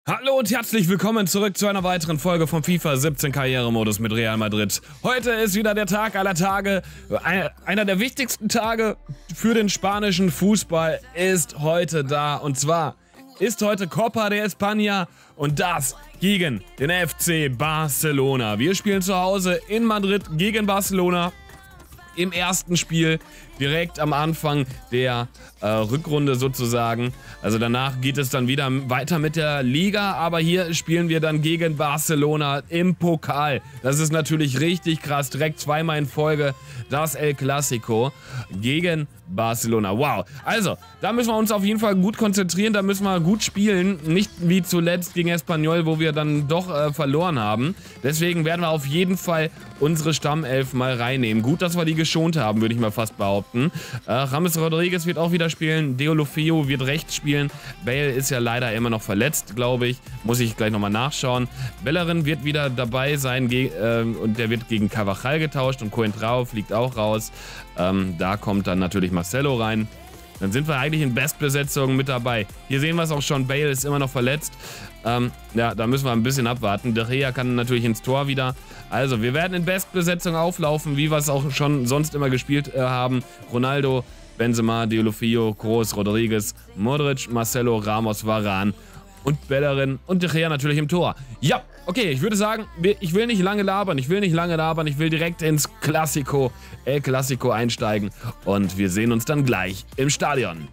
Hallo und herzlich willkommen zurück zu einer weiteren Folge vom FIFA 17 Karrieremodus mit Real Madrid. Heute ist wieder der Tag aller Tage. Einer der wichtigsten Tage für den spanischen Fußball ist heute da. Und zwar ist heute Copa de España und das gegen den FC Barcelona. Wir spielen zu Hause in Madrid gegen Barcelona. Im ersten Spiel direkt am Anfang der Rückrunde sozusagen. Also danach geht es dann wieder weiter mit der Liga, aber hier spielen wir dann gegen Barcelona im Pokal. Das ist natürlich richtig krass, direkt zweimal in Folge das El Clasico gegen Barcelona. Wow, also da müssen wir uns auf jeden Fall gut konzentrieren, da müssen wir gut spielen. Nicht wie zuletzt gegen Espanyol, wo wir dann doch verloren haben. Deswegen werden wir auf jeden Fall unsere Stammelf mal reinnehmen. Gut, dass wir die geschont haben, würde ich mal fast behaupten. James Rodriguez wird auch wieder spielen, Deulofeu wird rechts spielen. Bale ist ja leider immer noch verletzt, glaube ich. Muss ich gleich nochmal nachschauen. Bellerin wird wieder dabei sein und der wird gegen Carvajal getauscht und Coentrao fliegt auch raus. Da kommt dann natürlich Marcelo rein. Dann sind wir eigentlich in Bestbesetzung mit dabei. Hier sehen wir es auch schon, Bale ist immer noch verletzt. Ja, da müssen wir ein bisschen abwarten. De Gea kann natürlich ins Tor wieder. Also, wir werden in Bestbesetzung auflaufen, wie wir es auch schon sonst immer gespielt haben. Ronaldo, Benzema, Deulofeu, Kroos, Rodriguez, Modric, Marcelo, Ramos, Varane und Bellerin und De Gea natürlich im Tor. Ja, okay, ich würde sagen, ich will nicht lange labern, ich will direkt ins Clasico, El Clasico einsteigen und wir sehen uns dann gleich im Stadion.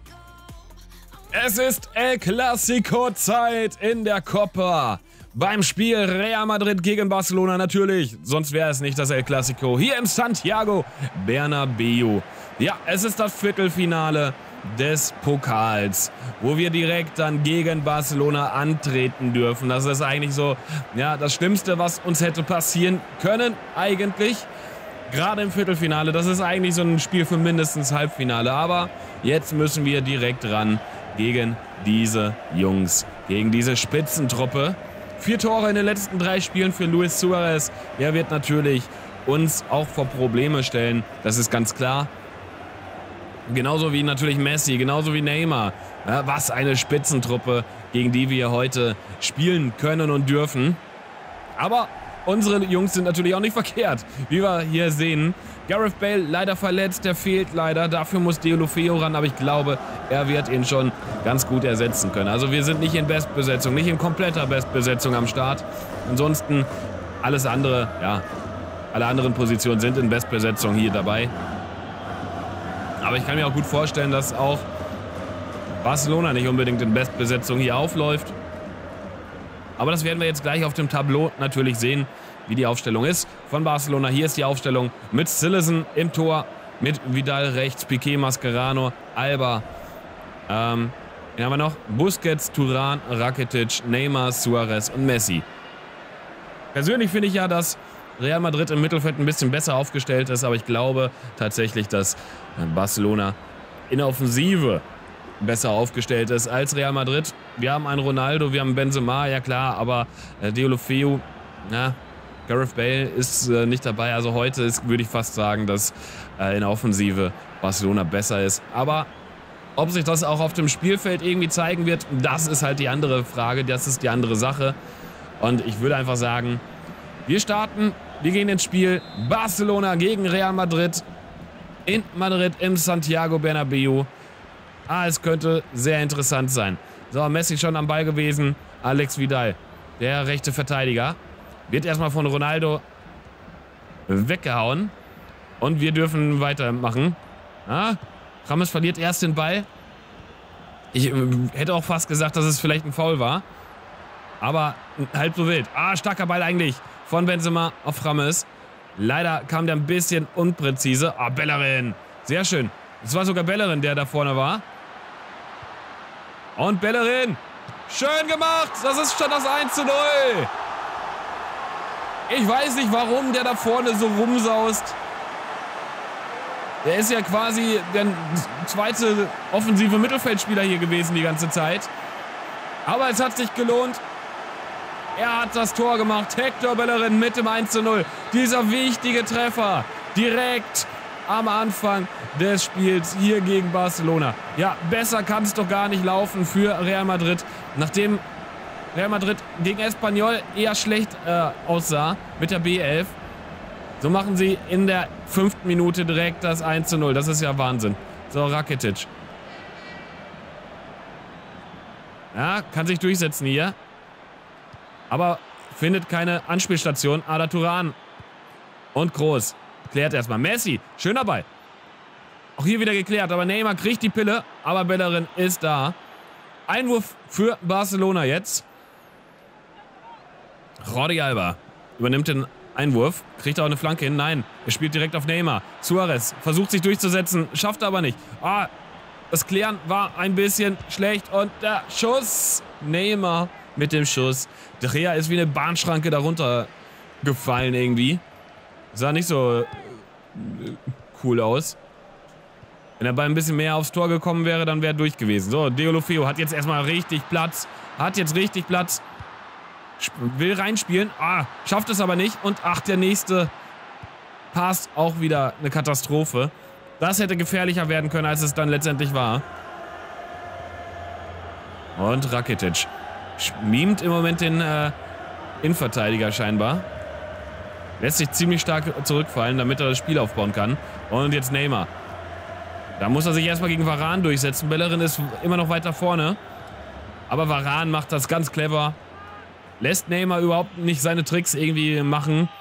Es ist El Clasico Zeit in der Copa. Beim Spiel Real Madrid gegen Barcelona natürlich, sonst wäre es nicht das El Clasico. Hier im Santiago Bernabéu. Ja, es ist das Viertelfinale des Pokals, wo wir direkt dann gegen Barcelona antreten dürfen. Das ist eigentlich so, ja, das Schlimmste, was uns hätte passieren können eigentlich. Gerade im Viertelfinale, das ist eigentlich so ein Spiel für mindestens Halbfinale. Aber jetzt müssen wir direkt ran gegen diese Jungs, gegen diese Spitzentruppe. 4 Tore in den letzten 3 Spielen für Luis Suarez. Der wird natürlich uns auch vor Probleme stellen, das ist ganz klar. Genauso wie natürlich Messi, genauso wie Neymar. Ja, was eine Spitzentruppe, gegen die wir heute spielen können und dürfen. Aber unsere Jungs sind natürlich auch nicht verkehrt, wie wir hier sehen. Gareth Bale leider verletzt, der fehlt leider. Dafür muss Deulofeu ran, aber ich glaube, er wird ihn schon ganz gut ersetzen können. Also wir sind nicht in Bestbesetzung, nicht in kompletter Bestbesetzung am Start. Ansonsten alles andere, ja, alle anderen Positionen sind in Bestbesetzung hier dabei. Aber ich kann mir auch gut vorstellen, dass auch Barcelona nicht unbedingt in Bestbesetzung hier aufläuft. Aber das werden wir jetzt gleich auf dem Tableau natürlich sehen, wie die Aufstellung ist von Barcelona. Hier ist die Aufstellung mit Cillessen im Tor, mit Vidal rechts, Piqué, Mascherano, Alba. Wen haben wir noch? Busquets, Thuram, Rakitic, Neymar, Suarez und Messi. Persönlich finde ich ja, dass Real Madrid im Mittelfeld ein bisschen besser aufgestellt ist, aber ich glaube tatsächlich, dass Barcelona in der Offensive besser aufgestellt ist als Real Madrid. Wir haben einen Ronaldo, wir haben Benzema, ja klar, aber Deulofeu, na, Gareth Bale ist nicht dabei. Also heute würde ich fast sagen, dass in der Offensive Barcelona besser ist. Aber ob sich das auch auf dem Spielfeld irgendwie zeigen wird, das ist halt die andere Frage, das ist die andere Sache. Und ich würde einfach sagen, wir starten, wir gehen ins Spiel. Barcelona gegen Real Madrid in Madrid im Santiago Bernabéu. Es könnte sehr interessant sein. So, Messi schon am Ball gewesen. Alex Vidal, der rechte Verteidiger, wird erstmal von Ronaldo weggehauen. Und wir dürfen weitermachen. James verliert erst den Ball. Ich hätte auch fast gesagt, dass es vielleicht ein Foul war. Aber halb so wild. Starker Ball eigentlich von Benzema auf James. Leider kam der ein bisschen unpräzise. Bellerin. Sehr schön. Es war sogar Bellerin, der da vorne war. Und Bellerin. Schön gemacht. Das ist schon das 1:0. Ich weiß nicht, warum der da vorne so rumsaust. Der ist ja quasi der zweite offensive Mittelfeldspieler hier gewesen die ganze Zeit. Aber es hat sich gelohnt. Er hat das Tor gemacht. Hector Bellerin mit dem 1:0. Dieser wichtige Treffer direkt am Anfang des Spiels hier gegen Barcelona. Ja, besser kann es doch gar nicht laufen für Real Madrid. Nachdem Real Madrid gegen Espanyol eher schlecht aussah mit der B11. So machen sie in der 5. Minute direkt das 1:0. Das ist ja Wahnsinn. So, Rakitic. Ja, kann sich durchsetzen hier. Aber findet keine Anspielstation. Arda Turan. Und Groß. Klärt erstmal. Messi. Schöner Ball. Auch hier wieder geklärt. Aber Neymar kriegt die Pille. Aber Bellerin ist da. Einwurf für Barcelona jetzt. Jordi Alba übernimmt den Einwurf. Kriegt auch eine Flanke hin. Nein. Er spielt direkt auf Neymar. Suarez versucht sich durchzusetzen. Schafft aber nicht. Das Klären war ein bisschen schlecht. Und der Schuss. Neymar mit dem Schuss. De Gea ist wie eine Bahnschranke darunter gefallen irgendwie. Sah nicht so cool aus. Wenn er bei ein bisschen mehr aufs Tor gekommen wäre, dann wäre er durch gewesen. So, Deulofeu hat jetzt erstmal richtig Platz. Will reinspielen. Schafft es aber nicht. Und der nächste Pass auch wieder eine Katastrophe. Das hätte gefährlicher werden können, als es dann letztendlich war. Und Rakitic mimt im Moment den Innenverteidiger scheinbar. Lässt sich ziemlich stark zurückfallen, damit er das Spiel aufbauen kann. Und jetzt Neymar. Da muss er sich erstmal gegen Varane durchsetzen. Bellerin ist immer noch weiter vorne. Aber Varane macht das ganz clever. Lässt Neymar überhaupt nicht seine Tricks irgendwie machen.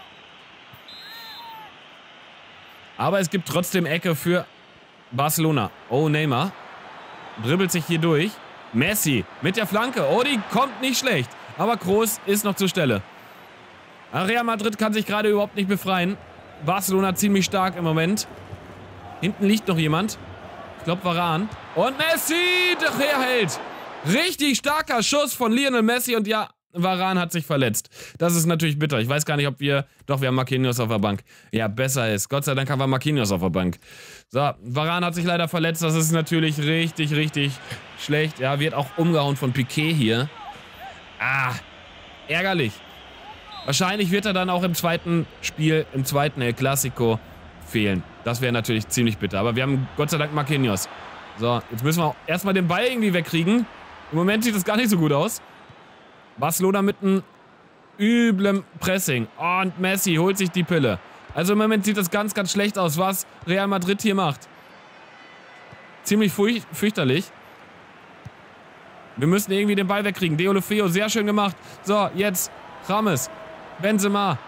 Aber es gibt trotzdem Ecke für Barcelona. Oh, Neymar dribbelt sich hier durch. Messi mit der Flanke. Oh, die kommt nicht schlecht. Aber Kroos ist noch zur Stelle. Real Madrid kann sich gerade überhaupt nicht befreien. Barcelona ziemlich stark im Moment. Hinten liegt noch jemand. Ich glaube Varane. Und Messi! De Gea hält. Richtig starker Schuss von Lionel Messi. Und ja, Varane hat sich verletzt. Das ist natürlich bitter. Ich weiß gar nicht, ob wir... Doch, wir haben Marquinhos auf der Bank. Ja, besser ist. Gott sei Dank haben wir Marquinhos auf der Bank. So, Varane hat sich leider verletzt. Das ist natürlich richtig, richtig schlecht. Ja, wird auch umgehauen von Piqué hier. Ärgerlich. Wahrscheinlich wird er dann auch im zweiten Spiel, im zweiten El Clasico fehlen. Das wäre natürlich ziemlich bitter. Aber wir haben Gott sei Dank Marquinhos. So, jetzt müssen wir erstmal den Ball irgendwie wegkriegen. Im Moment sieht das gar nicht so gut aus. Barcelona mit einem üblen Pressing. Und Messi holt sich die Pille. Also im Moment sieht das ganz, ganz schlecht aus, was Real Madrid hier macht. Ziemlich fürchterlich. Wir müssen irgendwie den Ball wegkriegen. Deulofeu, sehr schön gemacht. So, jetzt James. Benzema.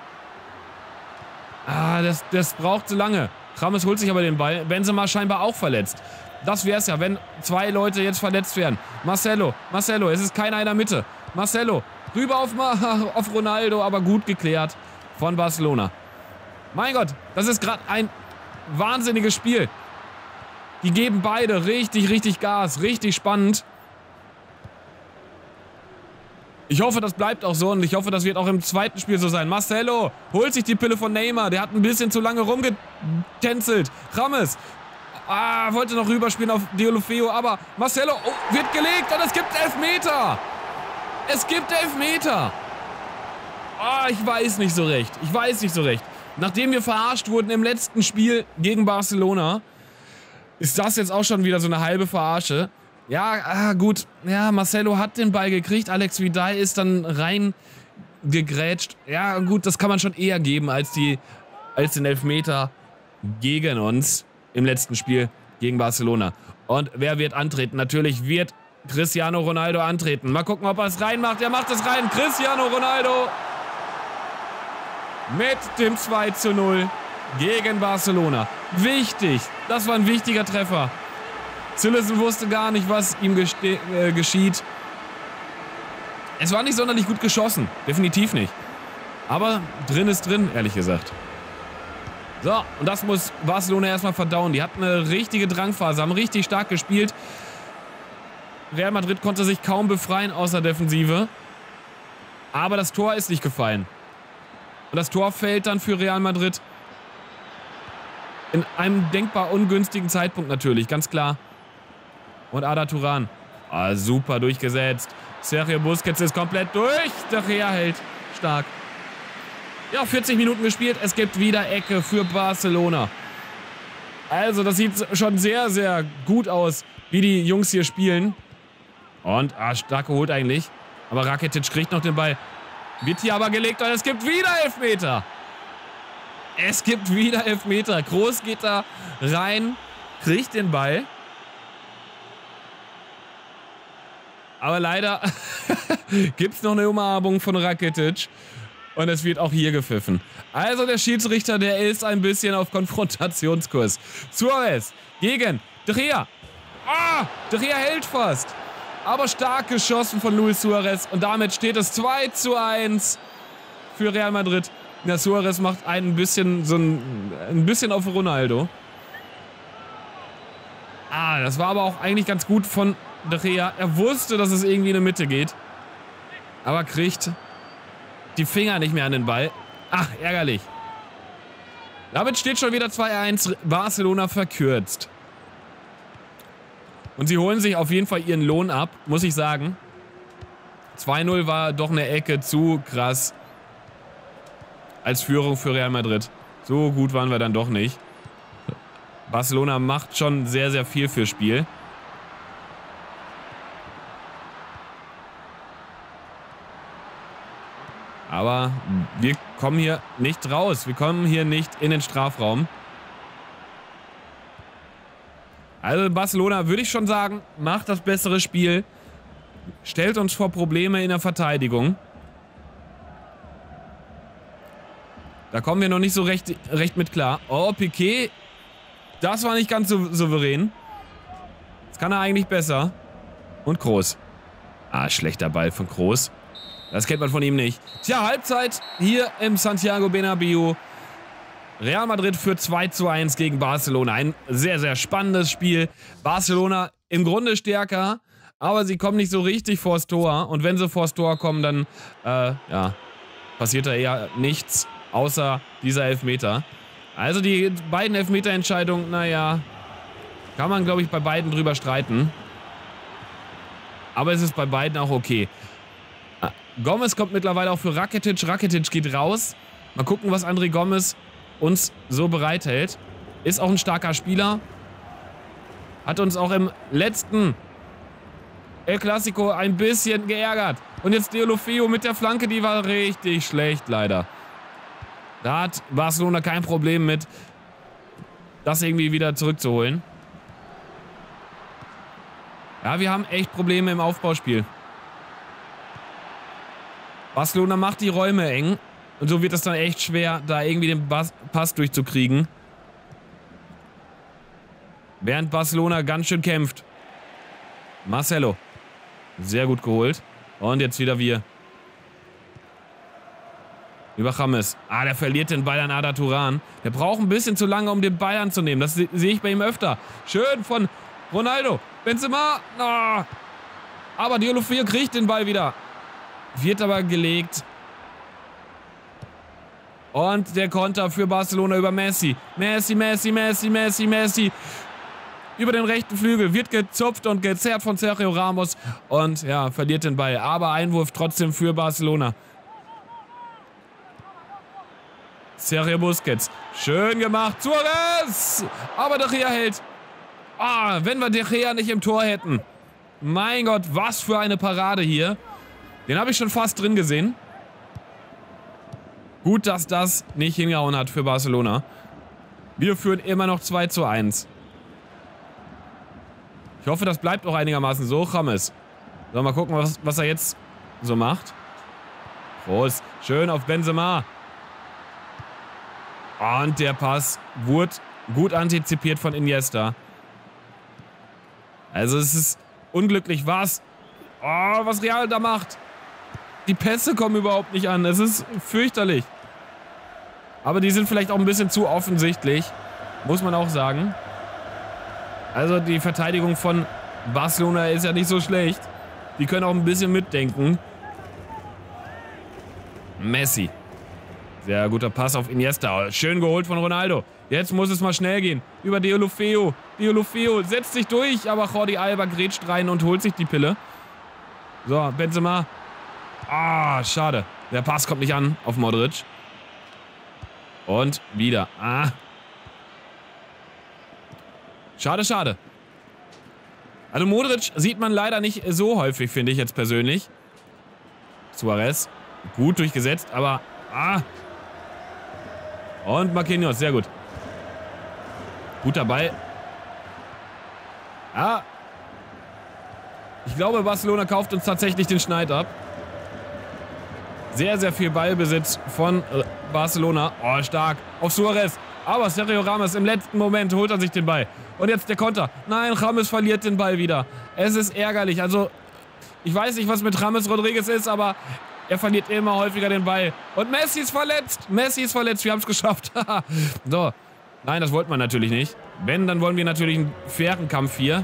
Das braucht zu lange. James holt sich aber den Ball. Benzema scheinbar auch verletzt. Das wär's ja, wenn 2 Leute jetzt verletzt wären. Marcelo, es ist keiner in der Mitte. Marcelo, rüber auf Ronaldo, aber gut geklärt von Barcelona. Mein Gott, das ist gerade ein wahnsinniges Spiel. Die geben beide richtig, richtig Gas. Richtig spannend. Ich hoffe, das bleibt auch so und ich hoffe, das wird auch im zweiten Spiel so sein. Marcelo holt sich die Pille von Neymar. Der hat ein bisschen zu lange rumgetänzelt. James wollte noch rüberspielen auf Deulofeu, aber Marcelo wird gelegt und es gibt Elfmeter. Es gibt Elfmeter. Ich weiß nicht so recht. Nachdem wir verarscht wurden im letzten Spiel gegen Barcelona, ist das jetzt auch schon wieder so eine halbe Verarsche. Ja, gut. Ja, Marcelo hat den Ball gekriegt. Alex Vidal ist dann reingegrätscht. Ja, gut, das kann man schon eher geben als den Elfmeter gegen uns im letzten Spiel gegen Barcelona. Und wer wird antreten? Natürlich wird Cristiano Ronaldo antreten. Mal gucken, ob er es reinmacht. Er macht es rein. Cristiano Ronaldo mit dem 2:0 gegen Barcelona. Wichtig. Das war ein wichtiger Treffer. Zillesen wusste gar nicht, was ihm geschieht. Es war nicht sonderlich gut geschossen. Definitiv nicht. Aber drin ist drin, ehrlich gesagt. So, und das muss Barcelona erstmal verdauen. Die hatten eine richtige Drangphase, haben richtig stark gespielt. Real Madrid konnte sich kaum befreien aus der Defensive. Aber das Tor ist nicht gefallen. Und das Tor fällt dann für Real Madrid. In einem denkbar ungünstigen Zeitpunkt natürlich, ganz klar. Und Arda Turan. Super durchgesetzt. Sergio Busquets ist komplett durch. Der Gea hält. Stark. Ja, 40 Minuten gespielt. Es gibt wieder Ecke für Barcelona. Also, das sieht schon sehr, sehr gut aus, wie die Jungs hier spielen. Und, stark geholt eigentlich. Aber Rakitic kriegt noch den Ball. Wird hier aber gelegt und es gibt wieder Elfmeter. Es gibt wieder Elfmeter. Kroos geht da rein, kriegt den Ball. Aber leider gibt es noch eine Umarmung von Rakitic. Und es wird auch hier gepfiffen. Also der Schiedsrichter, der ist ein bisschen auf Konfrontationskurs. Suarez gegen De Gea. De Gea hält fast. Aber stark geschossen von Luis Suarez. Und damit steht es 2:1 für Real Madrid. Ja, Suarez macht ein bisschen auf Ronaldo. Das war aber auch eigentlich ganz gut von De Gea. Er wusste, dass es irgendwie in die Mitte geht. Aber kriegt die Finger nicht mehr an den Ball. Ärgerlich. Damit steht schon wieder 2:1. Barcelona verkürzt. Und sie holen sich auf jeden Fall ihren Lohn ab, muss ich sagen. 2:0 war doch eine Ecke zu krass als Führung für Real Madrid. So gut waren wir dann doch nicht. Barcelona macht schon sehr, sehr viel fürs Spiel. Aber wir kommen hier nicht raus. Wir kommen hier nicht in den Strafraum. Also Barcelona, würde ich schon sagen, macht das bessere Spiel. Stellt uns vor Probleme in der Verteidigung. Da kommen wir noch nicht so recht mit klar. Oh, Piqué. Das war nicht ganz so souverän. Das kann er eigentlich besser. Und Kroos. Schlechter Ball von Kroos. Das kennt man von ihm nicht. Tja, Halbzeit hier im Santiago Bernabéu. Real Madrid führt 2:1 gegen Barcelona. Ein sehr, sehr spannendes Spiel. Barcelona im Grunde stärker, aber sie kommen nicht so richtig vors Tor. Und wenn sie vors Tor kommen, dann passiert da eher nichts, außer dieser Elfmeter. Also die beiden Elfmeterentscheidungen, kann man, glaube ich, bei beiden drüber streiten. Aber es ist bei beiden auch okay. Gomez kommt mittlerweile auch für Rakitic. Rakitic geht raus. Mal gucken, was André Gomez uns so bereithält. Ist auch ein starker Spieler. Hat uns auch im letzten El Clasico ein bisschen geärgert. Und jetzt Deulofeu mit der Flanke, die war richtig schlecht, leider. Da hat Barcelona kein Problem mit, das irgendwie wieder zurückzuholen. Ja, wir haben echt Probleme im Aufbauspiel. Barcelona macht die Räume eng. Und so wird es dann echt schwer, da irgendwie den Pass durchzukriegen. Während Barcelona ganz schön kämpft. Marcelo. Sehr gut geholt. Und jetzt wieder wir. Über James. Der verliert den Ball an Arda Turan. Der braucht ein bisschen zu lange, um den Ball anzunehmen. Das sehe ich bei ihm öfter. Schön von Ronaldo. Benzema. Aber Deulofeu kriegt den Ball wieder. Wird aber gelegt. Und der Konter für Barcelona über Messi. Messi. Über den rechten Flügel. Wird gezupft und gezerrt von Sergio Ramos. Und ja, verliert den Ball. Aber Einwurf trotzdem für Barcelona. Sergio Busquets. Schön gemacht. Suarez. Aber De Gea hält. Wenn wir De Gea nicht im Tor hätten. Mein Gott, was für eine Parade hier. Den habe ich schon fast drin gesehen. Gut, dass das nicht hingehauen hat für Barcelona. Wir führen immer noch 2:1. Ich hoffe, das bleibt auch einigermaßen so. James. So, mal gucken, was er jetzt so macht. Groß. Schön auf Benzema. Und der Pass wurde gut antizipiert von Iniesta. Also es ist unglücklich, was Real da macht. Die Pässe kommen überhaupt nicht an. Es ist fürchterlich. Aber die sind vielleicht auch ein bisschen zu offensichtlich. Muss man auch sagen. Also die Verteidigung von Barcelona ist ja nicht so schlecht. Die können auch ein bisschen mitdenken. Messi. Sehr guter Pass auf Iniesta. Schön geholt von Ronaldo. Jetzt muss es mal schnell gehen. Über Deulofeu. Deulofeu setzt sich durch, aber Jordi Alba grätscht rein und holt sich die Pille. So, Benzema. Schade. Der Pass kommt nicht an auf Modric. Und wieder. Schade. Also Modric sieht man leider nicht so häufig, finde ich jetzt persönlich. Suarez. Gut durchgesetzt, aber... Und Marquinhos, sehr gut. Guter Ball. Ja. Ich glaube, Barcelona kauft uns tatsächlich den Schneid ab. Sehr, sehr viel Ballbesitz von Barcelona. Oh, stark. Auf Suarez. Aber Sergio Ramos im letzten Moment holt er sich den Ball. Und jetzt der Konter. Nein, Ramos verliert den Ball wieder. Es ist ärgerlich. Also, ich weiß nicht, was mit James Rodriguez ist, aber er verliert immer häufiger den Ball. Und Messi ist verletzt. Messi ist verletzt. Wir haben es geschafft. So. Nein, das wollten wir natürlich nicht. Wenn, dann wollen wir natürlich einen fairen Kampf hier.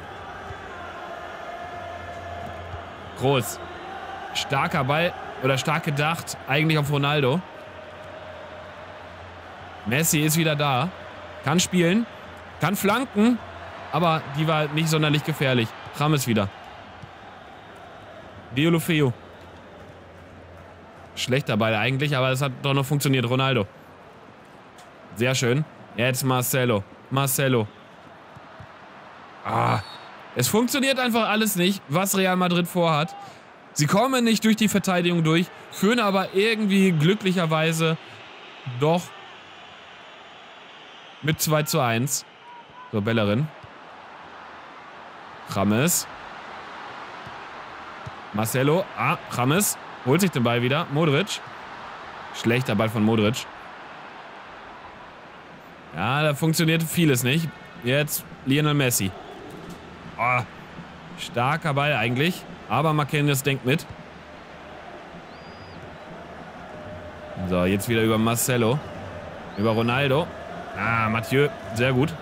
Groß. Starker Ball. Oder stark gedacht. Eigentlich auf Ronaldo. Messi ist wieder da. Kann spielen. Kann flanken. Aber die war nicht sonderlich gefährlich. James wieder. Deulofeu. Schlechter Ball eigentlich, aber es hat doch noch funktioniert. Ronaldo. Sehr schön. Jetzt Marcelo. Marcelo. Es funktioniert einfach alles nicht, was Real Madrid vorhat. Sie kommen nicht durch die Verteidigung durch, führen aber irgendwie glücklicherweise doch mit 2:1. So, Bellerin. James. Marcelo. James. Holt sich den Ball wieder. Modric. Schlechter Ball von Modric. Ja, da funktioniert vieles nicht. Jetzt Lionel Messi. Starker Ball eigentlich. Aber Marquinhos denkt mit. So, jetzt wieder über Marcelo. Über Ronaldo. Mathieu. Sehr gut.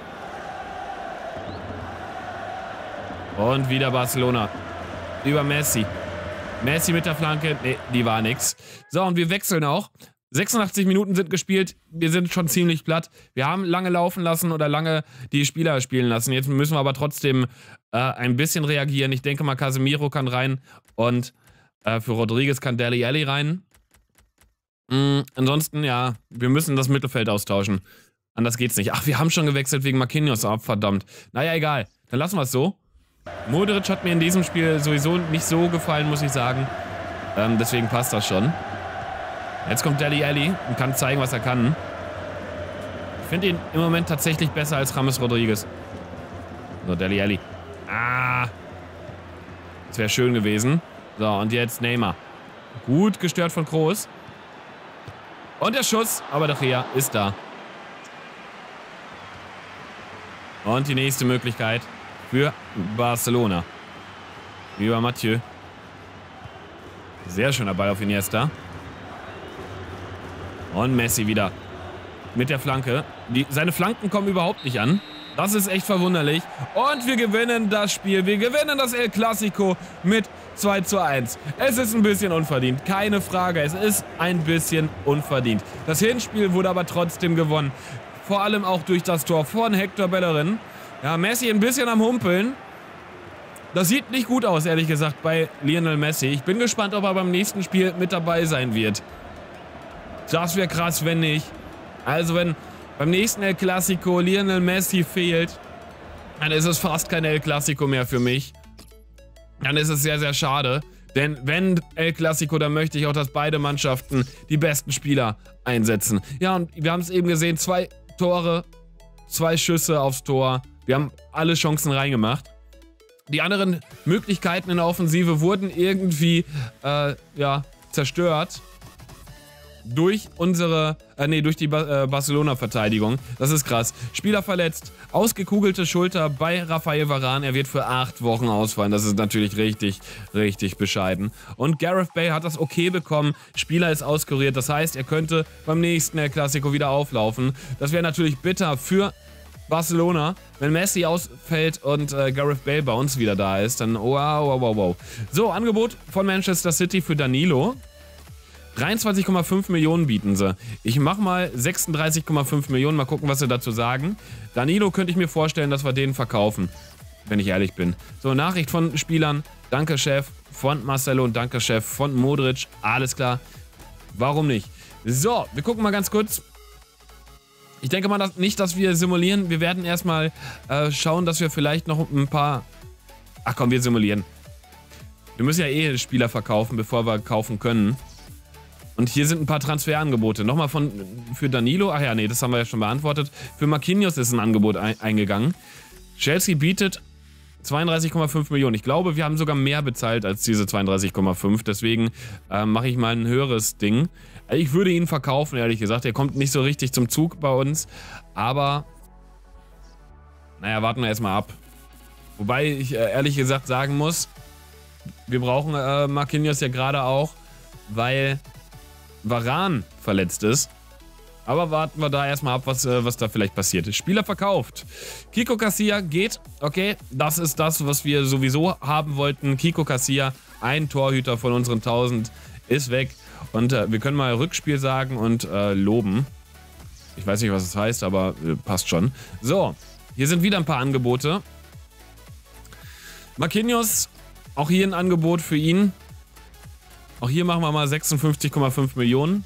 Und wieder Barcelona. Über Messi. Messi mit der Flanke. Nee, die war nix. So, und wir wechseln auch. 86 Minuten sind gespielt. Wir sind schon ziemlich platt. Wir haben lange laufen lassen oder lange die Spieler spielen lassen. Jetzt müssen wir aber trotzdem ein bisschen reagieren. Ich denke mal, Casemiro kann rein und für Rodriguez kann Dele Alli rein. Ansonsten, ja, wir müssen das Mittelfeld austauschen. Anders geht's nicht. Ach, wir haben schon gewechselt wegen Marquinhos. Verdammt. Naja, egal. Dann lassen wir es so. Modric hat mir in diesem Spiel sowieso nicht so gefallen, muss ich sagen. Deswegen passt das schon. Jetzt kommt Dele Alli und kann zeigen, was er kann. Ich finde ihn im Moment tatsächlich besser als James Rodriguez. So, Dele Alli. Das wäre schön gewesen. So, und jetzt Neymar. Gut gestört von Kroos. Und der Schuss, aber der Gea ist da. Und die nächste Möglichkeit für Barcelona. Über Mathieu. Sehr schöner Ball auf Iniesta. Und Messi wieder mit der Flanke. Seine Flanken kommen überhaupt nicht an. Das ist echt verwunderlich. Und wir gewinnen das Spiel. Wir gewinnen das El Clasico mit 2:1. Es ist ein bisschen unverdient. Keine Frage. Es ist ein bisschen unverdient. Das Hinspiel wurde aber trotzdem gewonnen. Vor allem auch durch das Tor von Hector Bellerin. Ja, Messi ein bisschen am Humpeln. Das sieht nicht gut aus, ehrlich gesagt, bei Lionel Messi. Ich bin gespannt, ob er beim nächsten Spiel mit dabei sein wird. Das wäre krass, wenn nicht. Also wenn beim nächsten El Clasico Lionel Messi fehlt, dann ist es fast kein El Clasico mehr für mich. Dann ist es sehr, sehr schade. Denn wenn El Clasico, dann möchte ich auch, dass beide Mannschaften die besten Spieler einsetzen. Ja, und wir haben es eben gesehen, 2 Tore, 2 Schüsse aufs Tor. Wir haben alle Chancen reingemacht. Die anderen Möglichkeiten in der Offensive wurden irgendwie zerstört. Durch durch die Barcelona-Verteidigung. Das ist krass. Spieler verletzt. Ausgekugelte Schulter bei Rafael Varane. Er wird für 8 Wochen ausfallen. Das ist natürlich richtig, richtig bescheiden. Und Gareth Bale hat das okay bekommen. Spieler ist auskuriert. Das heißt, er könnte beim nächsten El Clasico wieder auflaufen. Das wäre natürlich bitter für Barcelona. Wenn Messi ausfällt und Gareth Bale bei uns wieder da ist, dann wow. So, Angebot von Manchester City für Danilo. 23,5 Millionen bieten sie. Ich mache mal 36,5 Millionen. Mal gucken, was sie dazu sagen. Danilo könnte ich mir vorstellen, dass wir den verkaufen. Wenn ich ehrlich bin. So, Nachricht von Spielern. Danke, Chef von Marcelo und danke, Chef von Modric. Alles klar. Warum nicht? So, wir gucken mal ganz kurz. Ich denke mal nicht, dass wir simulieren. Wir werden erstmal schauen, dass wir vielleicht noch ein paar... Ach komm, wir simulieren. Wir müssen ja eh Spieler verkaufen, bevor wir kaufen können. Und hier sind ein paar Transferangebote. Nochmal für Danilo. Ach ja, nee, das haben wir ja schon beantwortet. Für Marquinhos ist ein Angebot eingegangen. Chelsea bietet 32,5 Millionen. Ich glaube, wir haben sogar mehr bezahlt als diese 32,5. Deswegen mache ich mal ein höheres Ding. Ich würde ihn verkaufen, ehrlich gesagt. Er kommt nicht so richtig zum Zug bei uns. Aber, naja, warten wir erstmal ab. Wobei ich ehrlich gesagt sagen muss, wir brauchen Marquinhos ja gerade auch, weil Varane verletzt ist. Aber warten wir da erstmal ab, was da vielleicht passiert. Spieler verkauft. Kiko Casilla geht. Okay, das ist das, was wir sowieso haben wollten. Kiko Casilla, ein Torhüter von unseren 1000, ist weg. Und wir können mal Rückspiel sagen und loben. Ich weiß nicht, was das heißt, aber passt schon. So, hier sind wieder ein paar Angebote. Marquinhos, auch hier ein Angebot für ihn. Auch hier machen wir mal 56,5 Millionen.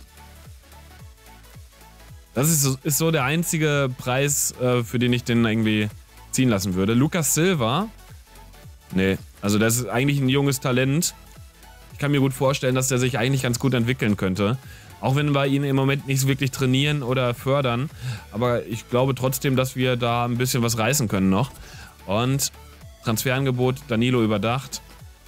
Das ist so der einzige Preis, für den ich den irgendwie ziehen lassen würde. Lucas Silva. Nee, also das ist eigentlich ein junges Talent. Ich kann mir gut vorstellen, dass der sich eigentlich ganz gut entwickeln könnte. Auch wenn wir ihn im Moment nicht wirklich trainieren oder fördern. Aber ich glaube trotzdem, dass wir da ein bisschen was reißen können noch. Und Transferangebot Danilo überdacht.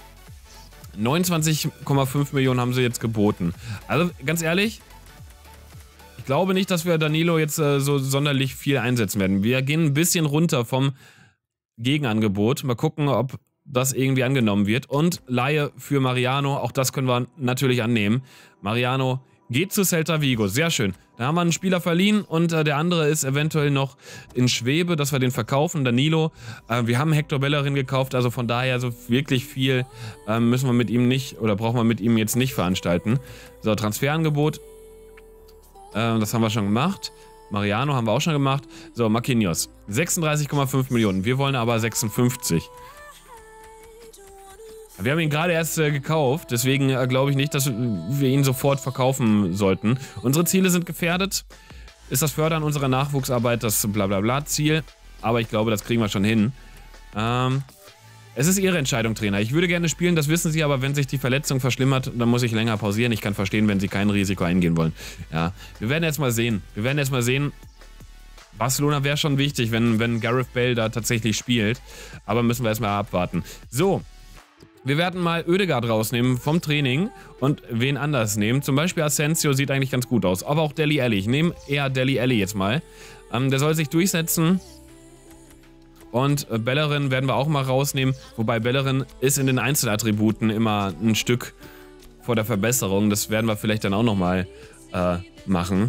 29,5 Millionen haben sie jetzt geboten. Also ganz ehrlich, ich glaube nicht, dass wir Danilo jetzt so sonderlich viel einsetzen werden. Wir gehen ein bisschen runter vom Gegenangebot. Mal gucken, ob das irgendwie angenommen wird. Und Leihe für Mariano, auch das können wir natürlich annehmen. Mariano geht zu Celta Vigo, sehr schön. Da haben wir einen Spieler verliehen und der andere ist eventuell noch in Schwebe, dass wir den verkaufen. Danilo, wir haben Hector Bellerin gekauft, also von daher so wirklich viel müssen wir mit ihm nicht oder brauchen wir mit ihm jetzt nicht veranstalten. So, Transferangebot, das haben wir schon gemacht. Mariano haben wir auch schon gemacht. So, Marquinhos, 36,5 Millionen, wir wollen aber 56. Wir haben ihn gerade erst gekauft, deswegen glaube ich nicht, dass wir ihn sofort verkaufen sollten. Unsere Ziele sind gefährdet. Ist das Fördern unserer Nachwuchsarbeit das Blablabla-Ziel? Aber ich glaube, das kriegen wir schon hin. Es ist Ihre Entscheidung, Trainer. Ich würde gerne spielen, das wissen Sie, aber wenn sich die Verletzung verschlimmert, dann muss ich länger pausieren. Ich kann verstehen, wenn Sie kein Risiko eingehen wollen. Ja, wir werden jetzt mal sehen. Barcelona wäre schon wichtig, wenn Gareth Bale da tatsächlich spielt. Aber müssen wir erstmal abwarten. So. Wir werden mal Ødegaard rausnehmen vom Training und wen anders nehmen. Zum Beispiel Asensio sieht eigentlich ganz gut aus. Aber auch Dele Alli. Ich nehme eher Dele Alli jetzt mal. Der soll sich durchsetzen. Und Bellerin werden wir auch mal rausnehmen. Wobei Bellerin ist in den Einzelattributen immer ein Stück vor der Verbesserung. Das werden wir vielleicht dann auch nochmal machen.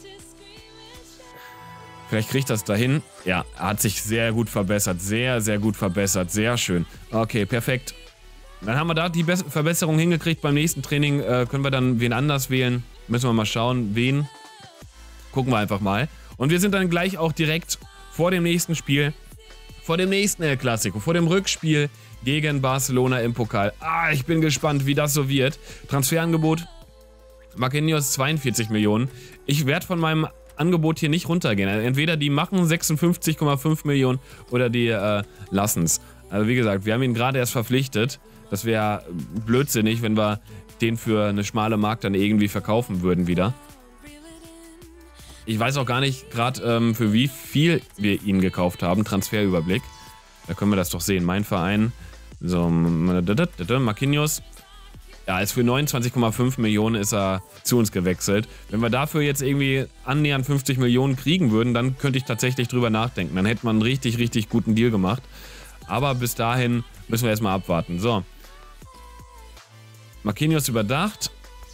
Vielleicht kriegt das dahin. Ja, er hat sich sehr gut verbessert. Sehr, sehr gut verbessert. Sehr schön. Okay, perfekt. Dann haben wir da die Verbesserung hingekriegt. Beim nächsten Training können wir dann wen anders wählen. Müssen wir mal schauen, wen. Gucken wir einfach mal. Und wir sind dann gleich auch direkt vor dem nächsten Spiel. Vor dem nächsten El Clasico. Vor dem Rückspiel gegen Barcelona im Pokal. Ich bin gespannt, wie das so wird. Transferangebot. Marquinhos 42 Millionen. Ich werde von meinem Angebot hier nicht runtergehen. Entweder die machen 56,5 Millionen oder die lassen es. Also wie gesagt, wir haben ihn gerade erst verpflichtet. Das wäre blödsinnig, wenn wir den für eine schmale Mark dann irgendwie verkaufen würden wieder. Ich weiß auch gar nicht gerade, für wie viel wir ihn gekauft haben. Transferüberblick. Da können wir das doch sehen. Mein Verein. So, Marquinhos. Ja, ist für 29,5 Millionen ist er zu uns gewechselt. Wenn wir dafür jetzt irgendwie annähernd 50 Millionen kriegen würden, dann könnte ich tatsächlich drüber nachdenken. Dann hätte man einen richtig, richtig guten Deal gemacht. Aber bis dahin müssen wir erstmal abwarten. So. Marquinhos überdacht.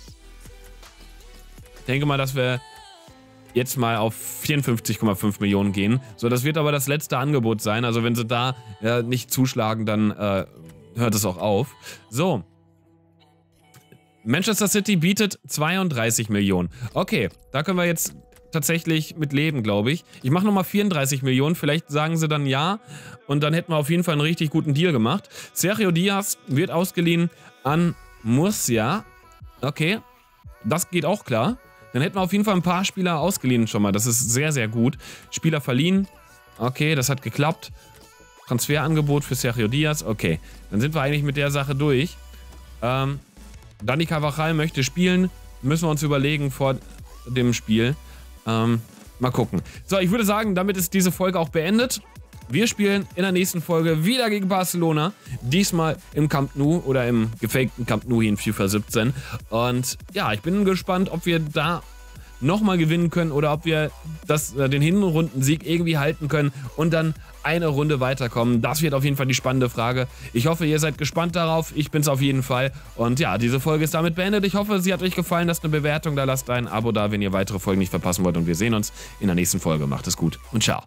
Ich denke mal, dass wir jetzt mal auf 54,5 Millionen gehen. So, das wird aber das letzte Angebot sein. Also wenn sie da nicht zuschlagen, dann hört es auch auf. So. Manchester City bietet 32 Millionen. Okay, da können wir jetzt tatsächlich mit leben, glaube ich. Ich mache nochmal 34 Millionen. Vielleicht sagen sie dann ja. Und dann hätten wir auf jeden Fall einen richtig guten Deal gemacht. Sergio Diaz wird ausgeliehen an Murcia. Okay, das geht auch klar. Dann hätten wir auf jeden Fall ein paar Spieler ausgeliehen schon mal. Das ist sehr, sehr gut. Spieler verliehen. Okay, das hat geklappt. Transferangebot für Sergio Diaz. Okay, dann sind wir eigentlich mit der Sache durch. Dani Carvajal möchte spielen. Müssen wir uns überlegen vor dem Spiel. Mal gucken. So, ich würde sagen, damit ist diese Folge auch beendet. Wir spielen in der nächsten Folge wieder gegen Barcelona. Diesmal im Camp Nou oder im gefakten Camp Nou hier in FIFA 17. Und ja, ich bin gespannt, ob wir da nochmal gewinnen können oder ob wir den Hinrundensieg irgendwie halten können und dann eine Runde weiterkommen. Das wird auf jeden Fall die spannende Frage. Ich hoffe, ihr seid gespannt darauf. Ich bin's auf jeden Fall. Und ja, diese Folge ist damit beendet. Ich hoffe, sie hat euch gefallen. Lasst eine Bewertung da, lasst ein Abo da, wenn ihr weitere Folgen nicht verpassen wollt. Und wir sehen uns in der nächsten Folge. Macht es gut und ciao.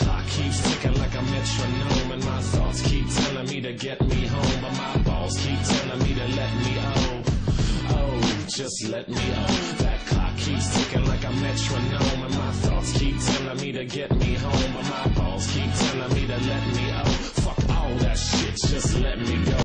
Just let me out. That clock keeps ticking like a metronome, and my thoughts keep telling me to get me home, but my balls keep telling me to let me out. Fuck all that shit, just let me go.